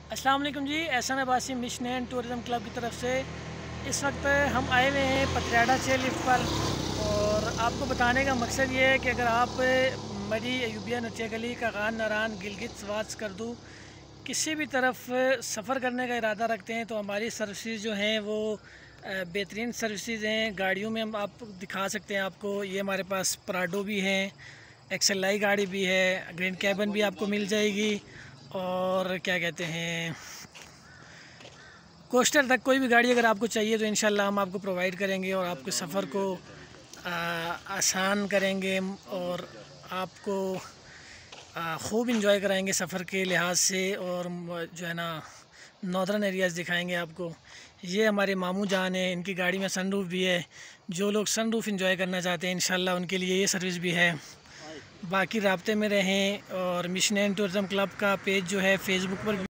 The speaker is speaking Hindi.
अस्सलाम वालेकुम जी। Ehsan Abbasi mission tourism club की तरफ से इस वक्त हम आए हुए हैं पतियाड़ा से लिफ्ट पर। और आपको बताने का मकसद ये है कि अगर आप मरी अयूबिया नचिया गली का खान नारान गिलगित स्वात स्कर्दू किसी भी तरफ सफ़र करने का इरादा रखते हैं तो हमारी सर्विसेज जो हैं वो बेहतरीन सर्विसेज हैं। गाड़ियों में हम आप दिखा सकते हैं आपको, ये हमारे पास पराडो भी हैं, एक्सएलआई गाड़ी भी है, ग्रैंड कैबिन भी आपको मिल जाएगी। और क्या कहते हैं, कोस्टर तक कोई भी गाड़ी अगर आपको चाहिए तो इंशाल्लाह हम आपको प्रोवाइड करेंगे और आपके सफ़र को आसान करेंगे और आपको खूब इंजॉय कराएंगे सफ़र के लिहाज से। और जो है ना, नॉर्दर्न एरियाज़ दिखाएंगे आपको। ये हमारे मामू जान है, इनकी गाड़ी में सनरूफ भी है। जो लोग सनरूफ इंजॉय करना चाहते हैं इंशाल्लाह उनके लिए ये सर्विस भी है। बाकी राब्ते में रहें। और मिशन टूरिज़म क्लब का पेज जो है फेसबुक पर